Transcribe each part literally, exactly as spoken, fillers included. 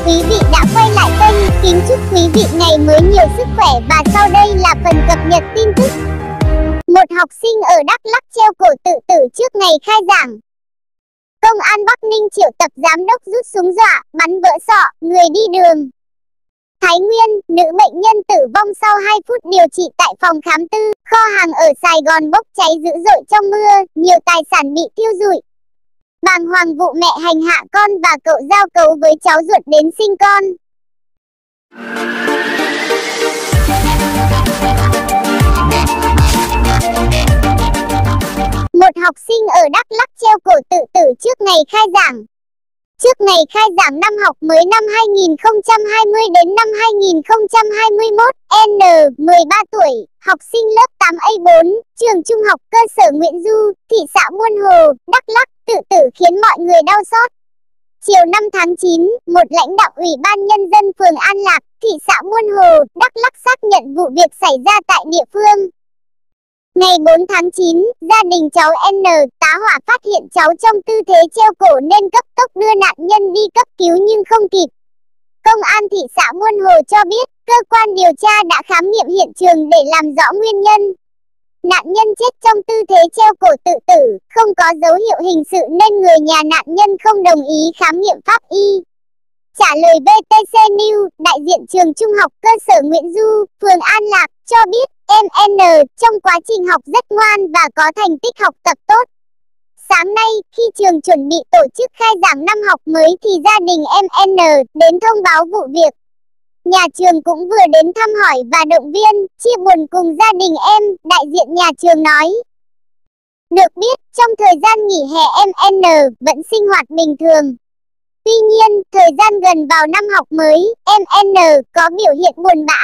quý vị đã quay lại kênh. Kính chúc quý vị ngày mới nhiều sức khỏe và sau đây là phần cập nhật tin tức. Một học sinh ở Đắk Lắk treo cổ tự tử trước ngày khai giảng. Công an Bắc Ninh triệu tập giám đốc rút súng dọa, bắn vỡ sọ, người đi đường. Thái Nguyên, nữ bệnh nhân tử vong sau hai phút điều trị tại phòng khám tư. Kho hàng ở Sài Gòn bốc cháy dữ dội trong mưa, nhiều tài sản bị thiêu rụi. Bàng hoàng vụ mẹ hành hạ con và cậu giao cấu với cháu ruột đến sinh con. Một học sinh ở Đắk Lắk treo cổ tự tử trước ngày khai giảng. Trước ngày khai giảng năm học mới năm hai nghìn không trăm hai mươi đến năm hai nghìn không trăm hai mươi mốt, N, mười ba tuổi, học sinh lớp tám A bốn, trường trung học cơ sở Nguyễn Du, thị xã Buôn Hồ, Đắk Lắk, tự tử khiến mọi người đau xót. Chiều năm tháng chín, một lãnh đạo Ủy ban Nhân dân phường An Lạc, thị xã Buôn Hồ, Đắk Lắk xác nhận vụ việc xảy ra tại địa phương. Ngày bốn tháng chín, gia đình cháu N, tá hỏa phát hiện cháu trong tư thế treo cổ nên cấp tốc đưa nạn nhân đi cấp cứu nhưng không kịp. Công an thị xã Buôn Hồ cho biết, cơ quan điều tra đã khám nghiệm hiện trường để làm rõ nguyên nhân. Nạn nhân chết trong tư thế treo cổ tự tử, không có dấu hiệu hình sự nên người nhà nạn nhân không đồng ý khám nghiệm pháp y. Trả lời vê tê xê News, đại diện trường trung học cơ sở Nguyễn Du, phường An Lạc, cho biết em N trong quá trình học rất ngoan và có thành tích học tập tốt. Sáng nay, khi trường chuẩn bị tổ chức khai giảng năm học mới thì gia đình em N đến thông báo vụ việc. Nhà trường cũng vừa đến thăm hỏi và động viên, chia buồn cùng gia đình em, đại diện nhà trường nói. Được biết, trong thời gian nghỉ hè em N vẫn sinh hoạt bình thường. Tuy nhiên, thời gian gần vào năm học mới, em N có biểu hiện buồn bã.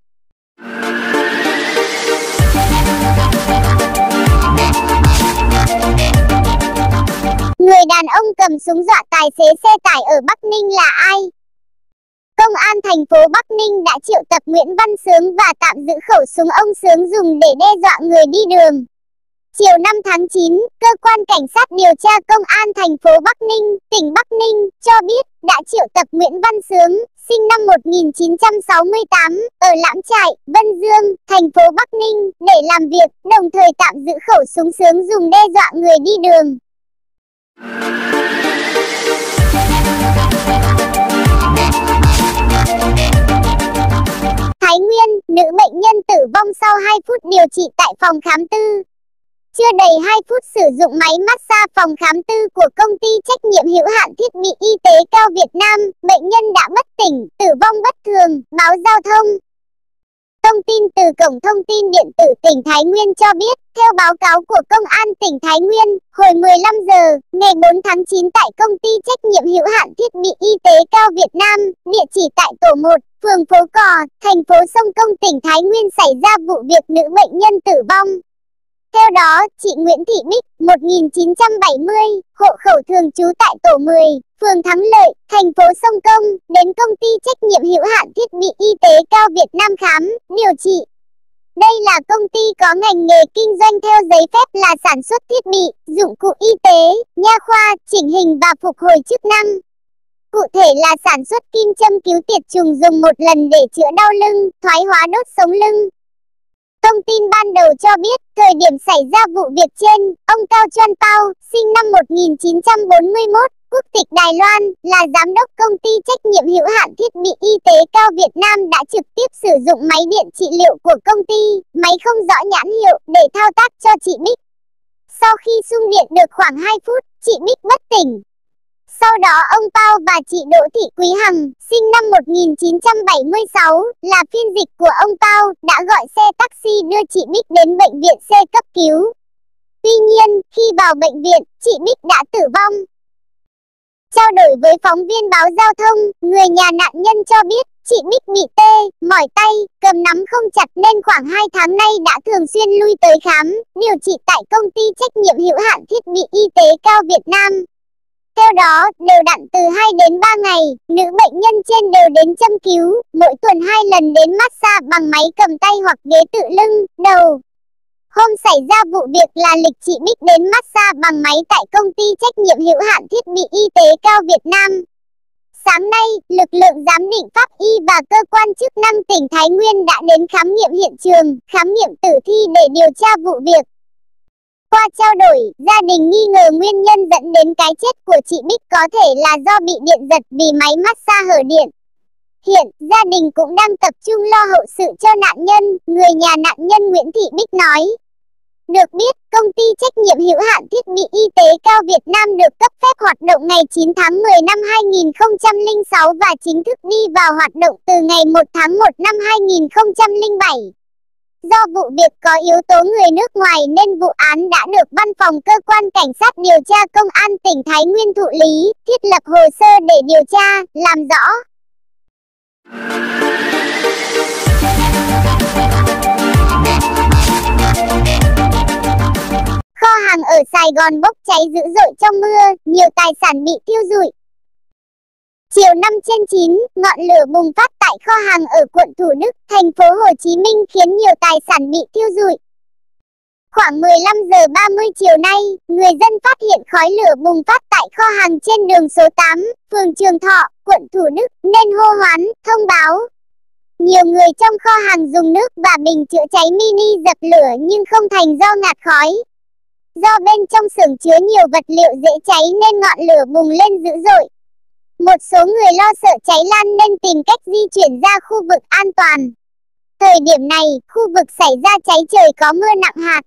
Người đàn ông cầm súng dọa tài xế xe tải ở Bắc Ninh là ai? Công an thành phố Bắc Ninh đã triệu tập Nguyễn Văn Sướng và tạm giữ khẩu súng ông Sướng dùng để đe dọa người đi đường. Chiều năm tháng chín, cơ quan cảnh sát điều tra công an thành phố Bắc Ninh, tỉnh Bắc Ninh cho biết đã triệu tập Nguyễn Văn Sướng, sinh năm một nghìn chín trăm sáu mươi tám, ở Lãm Trại, Vân Dương, thành phố Bắc Ninh để làm việc, đồng thời tạm giữ khẩu súng Sướng dùng đe dọa người đi đường. Thái Nguyên, nữ bệnh nhân tử vong sau hai phút điều trị tại phòng khám tư. Chưa đầy hai phút sử dụng máy massage phòng khám tư của công ty trách nhiệm hữu hạn thiết bị y tế Cao Việt Nam, bệnh nhân đã bất tỉnh, tử vong bất thường, báo giao thông. Thông tin từ Cổng Thông tin Điện tử tỉnh Thái Nguyên cho biết, theo báo cáo của Công an tỉnh Thái Nguyên, hồi mười lăm giờ, ngày bốn tháng chín tại công ty trách nhiệm hữu hạn thiết bị y tế Cao Việt Nam, địa chỉ tại tổ một, phường Phố Cò, thành phố Sông Công tỉnh Thái Nguyên xảy ra vụ việc nữ bệnh nhân tử vong. Theo đó, chị Nguyễn Thị Bích, một nghìn chín trăm bảy mươi, hộ khẩu thường trú tại tổ mười, phường Thắng Lợi, thành phố Sông Công, đến công ty trách nhiệm hữu hạn thiết bị y tế Cao Việt Nam khám, điều trị. Đây là công ty có ngành nghề kinh doanh theo giấy phép là sản xuất thiết bị, dụng cụ y tế, nha khoa, chỉnh hình và phục hồi chức năng. Cụ thể là sản xuất kim châm cứu tiệt trùng dùng một lần để chữa đau lưng, thoái hóa đốt sống lưng. Thông tin ban đầu cho biết, thời điểm xảy ra vụ việc trên, ông Cao Chuan Pao, sinh năm một nghìn chín trăm bốn mươi mốt, quốc tịch Đài Loan, là giám đốc công ty trách nhiệm hữu hạn thiết bị y tế Cao Việt Nam đã trực tiếp sử dụng máy điện trị liệu của công ty, máy không rõ nhãn hiệu, để thao tác cho chị Bích. Sau khi xung điện được khoảng hai phút, chị Bích bất tỉnh. Sau đó ông Pao và chị Đỗ Thị Quý Hằng, sinh năm một nghìn chín trăm bảy mươi sáu, là phiên dịch của ông Pao, đã gọi xe taxi đưa chị Bích đến bệnh viện C cấp cứu. Tuy nhiên, khi vào bệnh viện, chị Bích đã tử vong. Trao đổi với phóng viên báo giao thông, người nhà nạn nhân cho biết, chị Bích bị tê, mỏi tay, cầm nắm không chặt nên khoảng hai tháng nay đã thường xuyên lui tới khám, điều trị tại công ty trách nhiệm hữu hạn thiết bị y tế Cao Việt Nam. Theo đó, đều đặn từ hai đến ba ngày, nữ bệnh nhân trên đều đến châm cứu, mỗi tuần hai lần đến massage bằng máy cầm tay hoặc ghế tự lưng, đầu. Hôm xảy ra vụ việc là lịch chị Bích đến massage bằng máy tại công ty trách nhiệm hữu hạn thiết bị y tế Cao Việt Nam. Sáng nay, lực lượng giám định pháp y và cơ quan chức năng tỉnh Thái Nguyên đã đến khám nghiệm hiện trường, khám nghiệm tử thi để điều tra vụ việc. Qua trao đổi, gia đình nghi ngờ nguyên nhân dẫn đến cái chết của chị Bích có thể là do bị điện giật vì máy massage hở điện. Hiện, gia đình cũng đang tập trung lo hậu sự cho nạn nhân, người nhà nạn nhân Nguyễn Thị Bích nói. Được biết, công ty trách nhiệm hữu hạn thiết bị y tế Cao Việt Nam được cấp phép hoạt động ngày chín tháng mười năm hai nghìn không trăm lẻ sáu và chính thức đi vào hoạt động từ ngày một tháng một năm hai nghìn không trăm lẻ bảy. Do vụ việc có yếu tố người nước ngoài nên vụ án đã được Văn phòng Cơ quan Cảnh sát điều tra Công an tỉnh Thái Nguyên thụ lý, thiết lập hồ sơ để điều tra, làm rõ. Kho hàng ở Sài Gòn bốc cháy dữ dội trong mưa, nhiều tài sản bị thiêu rụi. Chiều năm trên chín, ngọn lửa bùng phát tại kho hàng ở quận Thủ Đức, thành phố Hồ Chí Minh khiến nhiều tài sản bị thiêu rụi. Khoảng mười lăm giờ ba mươi chiều nay, người dân phát hiện khói lửa bùng phát tại kho hàng trên đường số tám, phường Trường Thọ, quận Thủ Đức, nên hô hoán, thông báo. Nhiều người trong kho hàng dùng nước và bình chữa cháy mini dập lửa nhưng không thành do ngạt khói. Do bên trong xưởng chứa nhiều vật liệu dễ cháy nên ngọn lửa bùng lên dữ dội. Một số người lo sợ cháy lan nên tìm cách di chuyển ra khu vực an toàn. Thời điểm này, khu vực xảy ra cháy trời có mưa nặng hạt.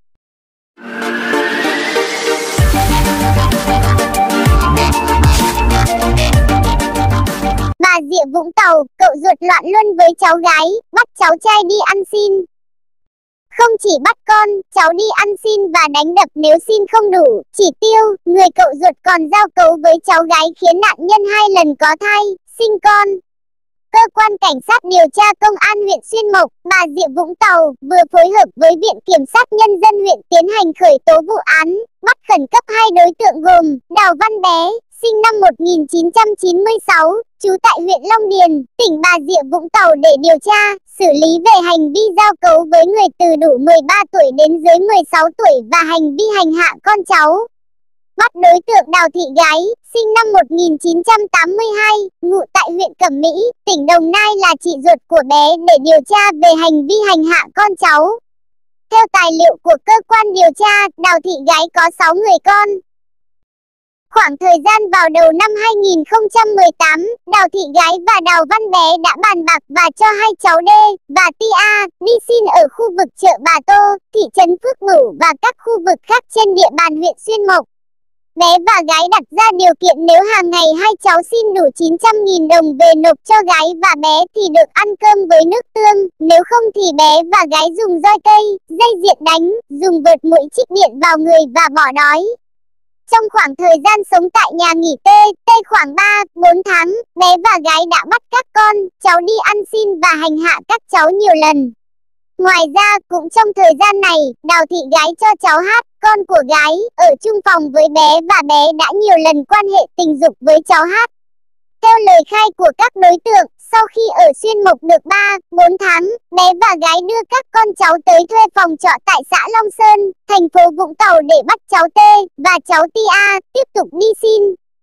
Bà Rịa Vũng Tàu, cậu ruột loạn luân với cháu gái, bắt cháu trai đi ăn xin. Không chỉ bắt con, cháu đi ăn xin và đánh đập nếu xin không đủ chỉ tiêu, người cậu ruột còn giao cấu với cháu gái khiến nạn nhân hai lần có thai, sinh con. Cơ quan Cảnh sát điều tra Công an huyện Xuyên Mộc, Bà Rịa Vũng Tàu vừa phối hợp với Viện Kiểm sát Nhân dân huyện tiến hành khởi tố vụ án, bắt khẩn cấp hai đối tượng gồm Đào Văn Bé, sinh năm một nghìn chín trăm chín mươi sáu, trú tại huyện Long Điền, tỉnh Bà Rịa Vũng Tàu để điều tra, xử lý về hành vi giao cấu với người từ đủ mười ba tuổi đến dưới mười sáu tuổi và hành vi hành hạ con cháu. Bắt đối tượng Đào Thị Gái, sinh năm một nghìn chín trăm tám mươi hai, ngụ tại huyện Cẩm Mỹ, tỉnh Đồng Nai là chị ruột của bé để điều tra về hành vi hành hạ con cháu. Theo tài liệu của cơ quan điều tra, Đào Thị Gái có sáu người con. Khoảng thời gian vào đầu năm hai nghìn không trăm mười tám, Đào Thị Gái và Đào Văn Bé đã bàn bạc và cho hai cháu D và Tia đi xin ở khu vực chợ Bà Tô, thị trấn Phước Bửu và các khu vực khác trên địa bàn huyện Xuyên Mộc. Bé và gái đặt ra điều kiện nếu hàng ngày hai cháu xin đủ chín trăm nghìn đồng về nộp cho gái và bé thì được ăn cơm với nước tương, nếu không thì bé và gái dùng roi cây, dây điện đánh, dùng vợt muỗi chích điện vào người và bỏ đói. Trong khoảng thời gian sống tại nhà nghỉ T, T khoảng ba, bốn tháng, bé và gái đã bắt các con, cháu đi ăn xin và hành hạ các cháu nhiều lần. Ngoài ra, cũng trong thời gian này, Đào Thị Gái cho cháu Hát, con của gái, ở chung phòng với bé và bé đã nhiều lần quan hệ tình dục với cháu Hát. Theo lời khai của các đối tượng, sau khi ở Xuyên Mộc được ba, bốn tháng, bé và gái đưa các con cháu tới thuê phòng trọ tại xã Long Sơn, thành phố Vũng Tàu để bắt cháu T và cháu Tia tiếp tục đi xin.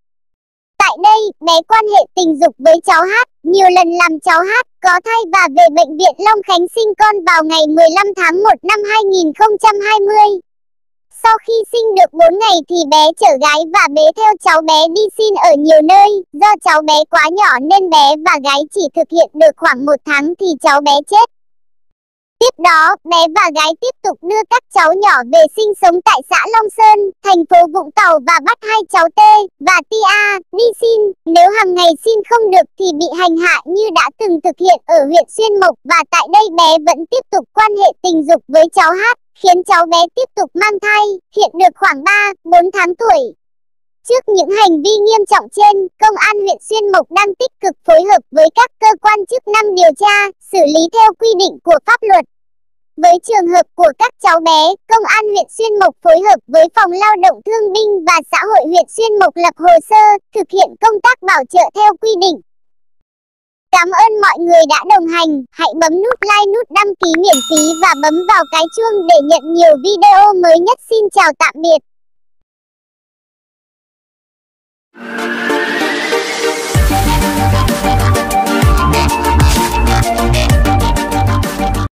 Tại đây, bé quan hệ tình dục với cháu Hát, nhiều lần làm cháu Hát có thai và về bệnh viện Long Khánh sinh con vào ngày mười lăm tháng một năm hai nghìn không trăm hai mươi. Sau khi sinh được bốn ngày thì bé chở gái và bế theo cháu bé đi xin ở nhiều nơi, do cháu bé quá nhỏ nên bé và gái chỉ thực hiện được khoảng một tháng thì cháu bé chết. Tiếp đó, bé và gái tiếp tục đưa các cháu nhỏ về sinh sống tại xã Long Sơn, thành phố Vũng Tàu và bắt hai cháu T và Tia đi xin, nếu hàng ngày xin không được thì bị hành hạ như đã từng thực hiện ở huyện Xuyên Mộc và tại đây bé vẫn tiếp tục quan hệ tình dục với cháu Hát, khiến cháu bé tiếp tục mang thai, hiện được khoảng ba, bốn tháng tuổi. Trước những hành vi nghiêm trọng trên, Công an huyện Xuyên Mộc đang tích cực phối hợp với các cơ quan chức năng điều tra, xử lý theo quy định của pháp luật. Với trường hợp của các cháu bé, Công an huyện Xuyên Mộc phối hợp với Phòng Lao động Thương binh và Xã hội huyện Xuyên Mộc lập hồ sơ, thực hiện công tác bảo trợ theo quy định. Cảm ơn mọi người đã đồng hành, hãy bấm nút like, nút đăng ký miễn phí và bấm vào cái chuông để nhận nhiều video mới nhất. Xin chào tạm biệt.